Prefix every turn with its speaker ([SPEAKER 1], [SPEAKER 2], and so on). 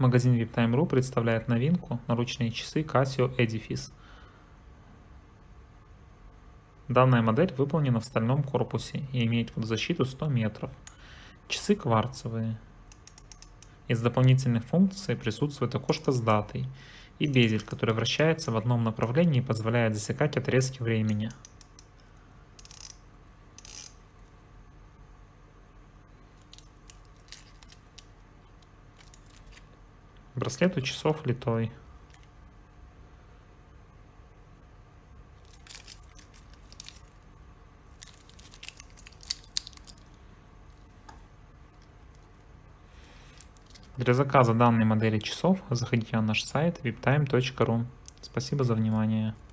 [SPEAKER 1] Магазин VIPTime.ru представляет новинку — наручные часы Casio Edifice. Данная модель выполнена в стальном корпусе и имеет водозащиту 100 метров. Часы кварцевые. Из дополнительных функций присутствует окошко с датой и безель, который вращается в одном направлении и позволяет засекать отрезки времени. Браслет у часов литой. Для заказа данной модели часов заходите на наш сайт viptime.ru. Спасибо за внимание.